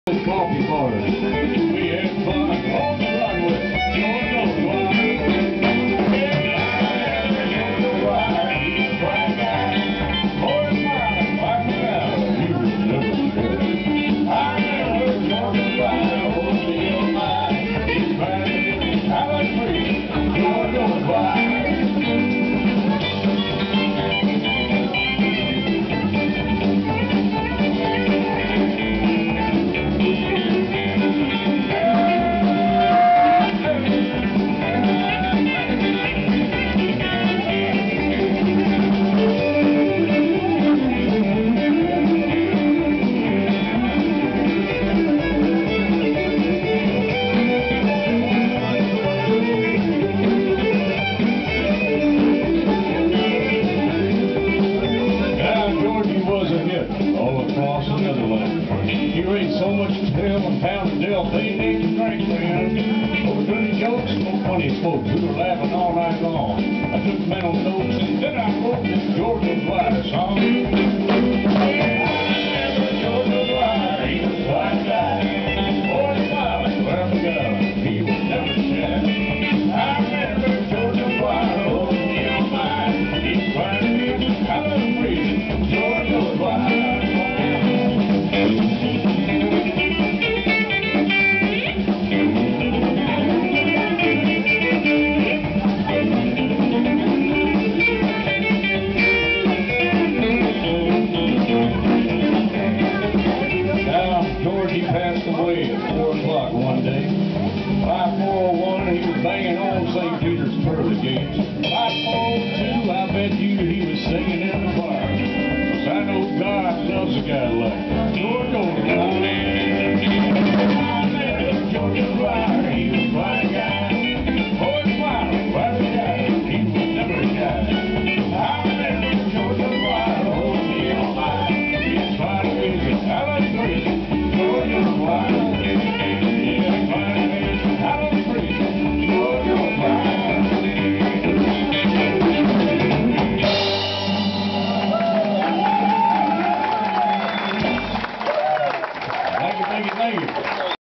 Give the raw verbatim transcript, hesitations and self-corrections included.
Coffee bars. We had fun on the runway. Lord knows why. Yeah, Lord knows why. He's a black guy. Boy, smiling, wiping out. He was never scared. I never heard Lord knows why. Oh, dear, my. He's trying to have a free. Lord knows why. All across the Netherlands. He raised so much tail and pounded Delft, they named him drink man. Over dirty jokes, no funny folks. We were laughing all night long. I took mental notes and then I wrote this Georgia Wire song. Yeah, I remember Georgia Wire, he was a black guy. Boy, smiling, where we go, he was never shy. I remember Georgia Wire, oh, dear mine. He's trying to get out of the prison. Georgia Wire. He passed away at four o'clock one day. five four oh one, he was banging on Saint Peter's pearly gates.